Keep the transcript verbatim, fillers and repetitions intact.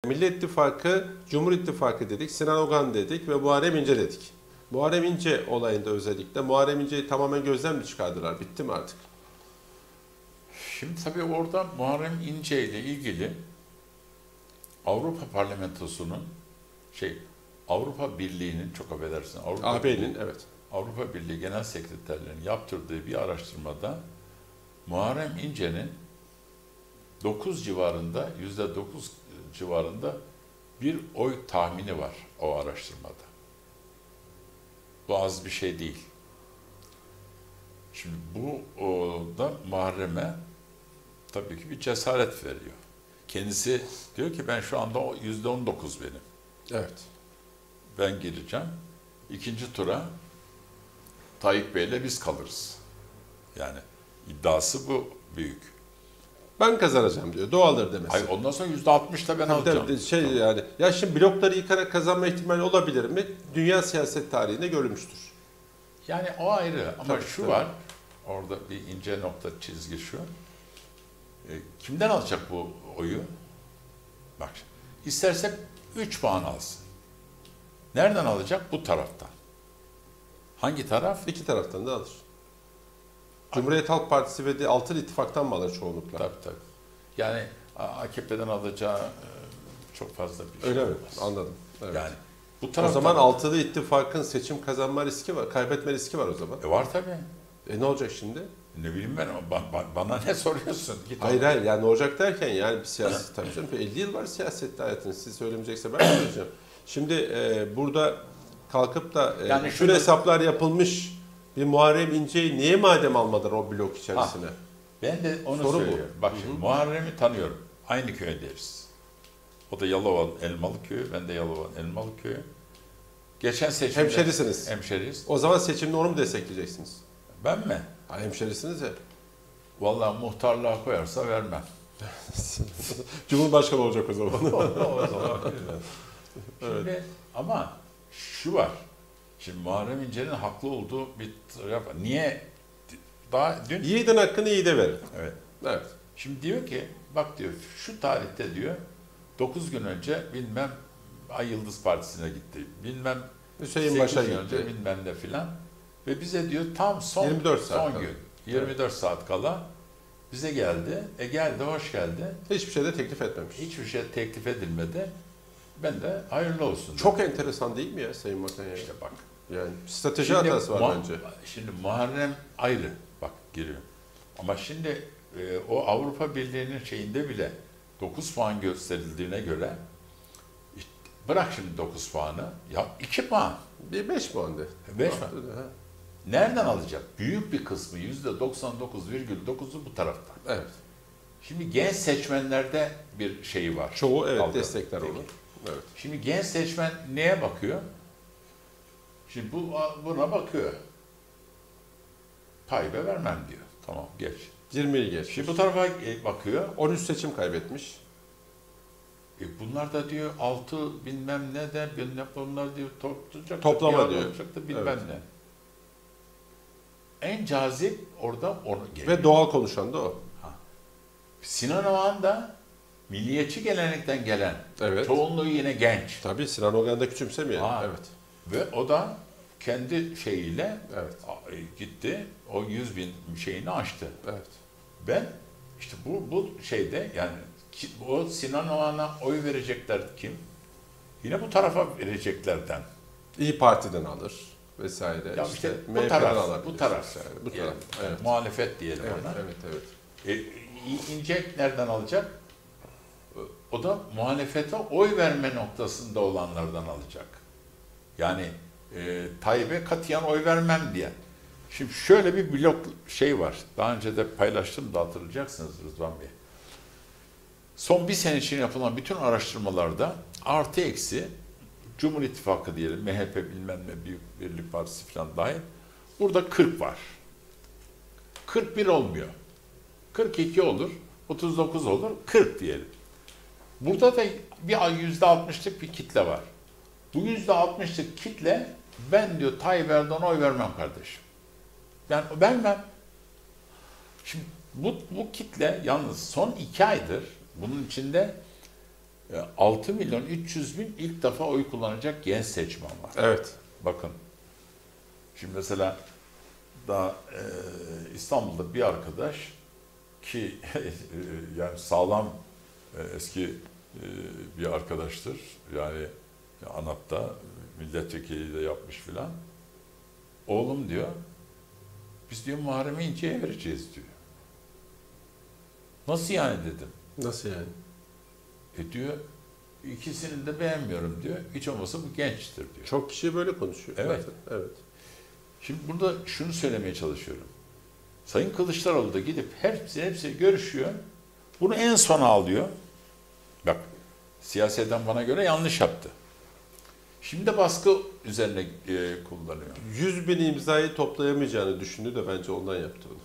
Milli İttifakı, Cumhur İttifakı dedik, Sinan Ogan dedik ve Muharrem İnce dedik. Muharrem İnce olayında özellikle Muharrem İnce'yi tamamen gözden mi çıkardılar? Bitti mi artık? Şimdi tabii orada Muharrem İnce ile ilgili Avrupa Parlamentosu'nun şey Avrupa Birliği'nin çok affedersin Avrupa A B'nin evet. Avrupa Birliği Genel Sekreterlerinin yaptırdığı bir araştırmada Muharrem İnce'nin dokuz civarında, yüzde dokuz civarında bir oy tahmini var o araştırmada. Bu az bir şey değil. Şimdi bu o, da Muharrem'e tabii ki bir cesaret veriyor. Kendisi diyor ki ben şu anda yüzde on dokuz benim. Evet. Ben gireceğim. İkinci tura Tayyip Bey'le biz kalırız. Yani iddiası bu büyük. Ben kazanacağım diyor. Doğaldır demesi. Hayır, ondan sonra yüzde altmışla ben tabii alacağım. tabii, şey tamam. yani. Ya şimdi blokları yıkarak kazanma ihtimali olabilir mi? Dünya siyaset tarihinde görülmüştür. Yani o ayrı ama Tabii, şu tabii. var. Orada bir ince nokta çizgi şu. E, kimden alacak bu oyu? Bak şimdi, isterse üç puan alsın. Nereden alacak? Bu taraftan. Hangi taraf? İki taraftan da alır. Cumhuriyet Halk Partisi ve de Altılı İttifak'tan mı alır çoğunlukla? Tabii tabii. Yani A K P'den alacağı e, çok fazla bir şey Öyle mi? olmaz. Anladım. Evet. Yani bu O taraftan... zaman Altılı İttifak'ın seçim kazanma riski var, kaybetme riski var o zaman. E var tabii. E ne olacak şimdi? Ne bileyim ben, ba- ba- bana ne soruyorsun? Git Hayır ona. hayır yani ne olacak derken yani bir siyaset tabii canım. elli yıl var siyasette hayatınız. Siz söylemeyecekse ben söyleyeceğim. Şimdi e, burada kalkıp da e, Yani şu şunu- hesaplar yapılmış bir Muharrem İnce'yi niye madem almadılar o blok içerisine? Ha. Ben de onu Soru bu. söylüyorum. Bak şimdi Hı hı. Muharrem'i tanıyorum. Aynı köyderiz. O da Yalova Elmalı Köyü, ben de Yalova Elmalı Köyü. Geçen seçimde... Hemşerisiniz. Hemşeriyiz. O zaman seçimde onu mu destekleyeceksiniz? Ben mi? Ha, hemşerisiniz ya. Vallahi muhtarlığa koyarsa vermem. Cumhurbaşkanı olacak o zaman. O zaman bilmem. Şimdi ama şu var. Şimdi Muharrem İnce'nin haklı olduğu bir taraf var. Niye? Daha dün... Yiğidin hakkını yiğide verin. Evet. Evet. Şimdi diyor ki, bak diyor, şu tarihte diyor, dokuz gün önce bilmem Ay Yıldız Partisi'ne gitti, bilmem Hüseyin sekiz Baş'a gün gitti. önce bilmem ne filan. Ve bize diyor tam son, yirmi dört saat son kala. gün, yirmi dört saat kala bize geldi. E geldi, hoş geldi. Hiçbir şey de teklif etmemiş. Hiçbir şey teklif edilmedi. Ben de hayırlı olsun dedim. Çok enteresan değil mi ya Sayın Bakan ya? İşte bak. Yani strateji Şimdi hatası var Mu- bence. Şimdi Muharrem ayrı, bak giriyor. Ama şimdi e, o Avrupa Birliği'nin şeyinde bile dokuz puan gösterildiğine göre işte, bırak şimdi dokuz puanı, ya iki puan. Bir beş puan de. beş Ha, puan. ha. Nereden alacak? Büyük bir kısmı yüzde doksan dokuz virgül dokuzu bu tarafta. Evet. Şimdi genç seçmenlerde bir şey var. Çoğu evet Algı. destekler Peki. onu. Evet. Şimdi genç seçmen neye bakıyor? Şimdi bu buna bakıyor. Tayyip'e vermem diyor. Tamam geç. yirmiyi geçmiş. Şimdi bu tarafa bakıyor. on üç seçim kaybetmiş. E bunlar da diyor altı bilmem ne de bilmem bunlar diyor toplayacak. Toplama diyor. Da bilmem Evet. ne. En cazip orada onu geliyor. Ve doğal konuşan da o. Sinan Oğan da milliyetçi gelenekten gelen. Evet. Çoğunluğu yine genç. Tabii Sinan Ogan da küçümsemiyor. Ha. Evet. Ve o da kendi şeyiyle Evet. gitti. O yüz bin şeyini aştı. Evet. Ben işte bu bu şeyde yani ki- o Sinan Oğan'a oy verecekler kim? Yine bu tarafa vereceklerden. İyi Parti'den alır vesaire. Ya işte, işte M bu H P'den taraf, alabilir bu taraf, vesaire. Bu diyelim. taraf. Yani Evet. muhalefet diyelim Evet, ona. evet, evet. E, İnce nereden alacak? O da muhalefete oy verme noktasında olanlardan alacak. Yani e, Tayyip'e katiyen oy vermem diye. Şimdi şöyle bir blok şey var. Daha önce de paylaştım da hatırlayacaksınız Rıdvan Bey. Son bir sene için yapılan bütün araştırmalarda artı eksi Cumhur İttifakı diyelim, M H P bilmem ne Büyük Birlik Partisi falan dahil. Burada kırk var. kırk bir olmuyor. kırk iki olur, otuz dokuz olur, kırk diyelim. Burada da bir yüzde altmışlık bir kitle var. Bu yüzde altmışlık kitle ben diyor Tayyip Erdoğan'a oy vermem kardeşim. Ben vermem. Şimdi bu, bu kitle yalnız son iki aydır bunun içinde altı milyon üç yüz bin ilk defa oy kullanacak genç seçmen var. Evet. Bakın. Şimdi mesela daha e, İstanbul'da bir arkadaş ki yani sağlam e, eski e, bir arkadaştır. Yani ANAP'ta milletvekili de yapmış filan. Oğlum diyor, biz diyor Muharrem İnce'ye vereceğiz diyor. Nasıl yani dedim. Nasıl yani? E diyor, ikisini de beğenmiyorum diyor. Hiç olmazsa bu gençtir diyor. Çok kişi böyle konuşuyor. Evet. Zaten. Evet. Şimdi burada şunu söylemeye çalışıyorum. Sayın Kılıçdaroğlu da gidip hepsi hepsi görüşüyor. Bunu en sona alıyor. Bak, siyaseten bana göre yanlış yaptı. Şimdi de baskı üzerine e, kullanıyor. yüz bin imzayı toplayamayacağını düşündü de bence ondan yaptı bunu.